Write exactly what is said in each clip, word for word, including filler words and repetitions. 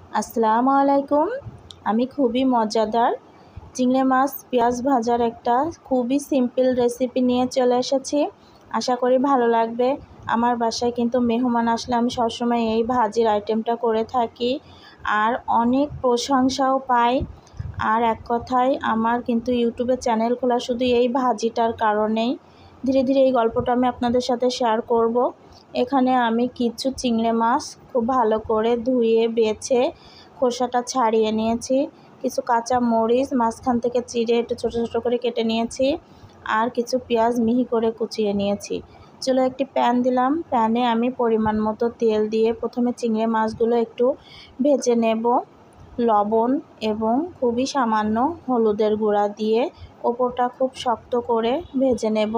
আসসালামু আলাইকুম। আমি খুবই মজাদার চিংড়ি মাছ পেঁয়াজ ভাজার একটা খুবই সিম্পল রেসিপি নিয়ে চলে এসেছি। আশা করি ভালো লাগবে। আমার বাসায় কিন্তু মেহমান আসলে আমি সবসময় এই ভাজির আইটেমটা করে থাকি আর অনেক প্রশংসাও পাই। আর এক কথায় আমার কিন্তু ইউটিউবে চ্যানেল খোলা শুধু এই ভাজিটার কারণেই। ধীরে ধীরে এই গল্পটা আমি আপনাদের সাথে শেয়ার করব। এখানে আমি কিছু চিংড়ি মাছ খুব ভালো করে ধুয়ে বেছে খোসাটা ছাড়িয়ে নিয়েছি। কিছু কাঁচা মরিচ মাঝখান থেকে চিড়ে একটু ছোটো ছোটো করে কেটে নিয়েছি আর কিছু পেঁয়াজ মিহি করে কুচিয়ে নিয়েছি। চলো একটি প্যান দিলাম। প্যানে আমি পরিমাণ মতো তেল দিয়ে প্রথমে চিংড়ি মাছগুলো একটু ভেজে নেব। লবণ এবং খুবই সামান্য হলুদের গুঁড়া দিয়ে ওপরটা খুব শক্ত করে ভেজে নেব।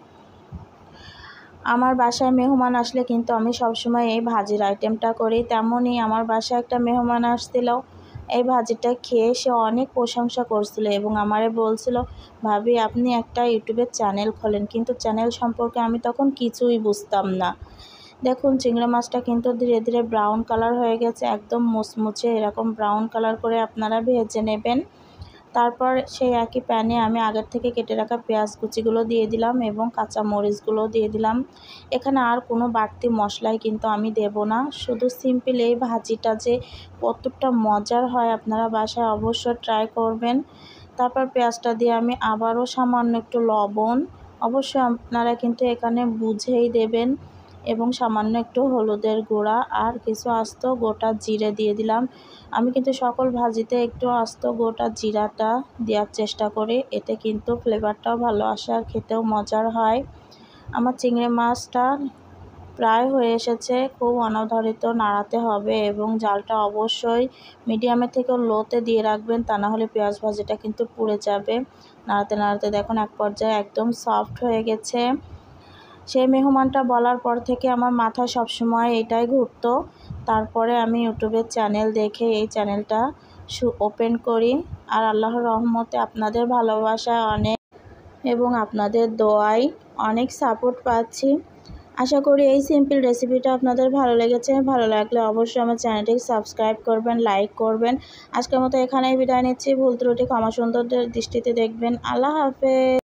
আমার বাসায় মেহমান আসলে কিন্তু আমি সবসময় এই ভাজির আইটেমটা করি। তেমনই আমার বাসায় একটা মেহমান আসছিল, এই ভাজিটা খেয়ে সে অনেক প্রশংসা করছিল এবং আমারে বলছিল, ভাবি আপনি একটা ইউটিউবের চ্যানেল খোলেন। কিন্তু চ্যানেল সম্পর্কে আমি তখন কিছুই বুঝতাম না। দেখুন চিংড়ি মাছটা কিন্তু ধীরে ধীরে ব্রাউন কালার হয়ে গেছে, একদম মুচমুচে এরকম ব্রাউন কালার করে আপনারা ভেজে নেবেন। তারপর সেই একই প্যানে আমি আগের থেকে কেটে রাখা পেঁয়াজ কুচিগুলো দিয়ে দিলাম এবং কাঁচা মরিচগুলো দিয়ে দিলাম। এখানে আর কোনো বাড়তি মশলাই কিন্তু আমি দেব না। শুধু সিম্পল এই ভাজিটা যে কতটা মজার হয় আপনারা বাসায় অবশ্যই ট্রাই করবেন। তারপর পেঁয়াজটা দিয়ে আমি আবারও সামান্য একটু লবণ, অবশ্যই আপনারা কিন্তু এখানে বুঝেই দেবেন, এবং সামান্য একটু হলুদের গুঁড়া আর কিছু আস্ত গোটা জিরে দিয়ে দিলাম। আমি কিন্তু সকল ভাজিতে একটু আস্ত গোটা জিরাটা দেওয়ার চেষ্টা করি, এতে কিন্তু ফ্লেভারটাও ভালো আসে আর খেতেও মজার হয়। আমার চিংড়ি মাছটা প্রায় হয়ে এসেছে, খুব অনবরত নাড়াতে হবে এবং জালটা অবশ্যই মিডিয়ামের থেকে লোতে দিয়ে রাখবেন, তা না হলে পেঁয়াজ ভাজিটা কিন্তু পুড়ে যাবে। নাড়াতে নাড়াতে দেখুন এক পর্যায়ে একদম সফট হয়ে গেছে। সেই মেহমানটা বলার পর থেকে আমার মাথায় সবসময় এটাই ঘুরতো। তারপরে আমি ইউটিউবের চ্যানেল দেখে এই চ্যানেলটা ওপেন করি। আর আল্লাহর রহমতে আপনাদের ভালোবাসায় অনেক এবং আপনাদের দোয়ায় অনেক সাপোর্ট পাচ্ছি। আশা করি এই সিম্পল রেসিপিটা আপনাদের ভালো লেগেছে। ভালো লাগলে অবশ্যই আমার চ্যানেলটিকে সাবস্ক্রাইব করবেন, লাইক করবেন। আজকের মতো এখানেই বিদায় নিচ্ছি। ভুল ত্রুটি ক্ষমা সুন্দর দৃষ্টিতে দেখবেন। আল্লাহ হাফেজ।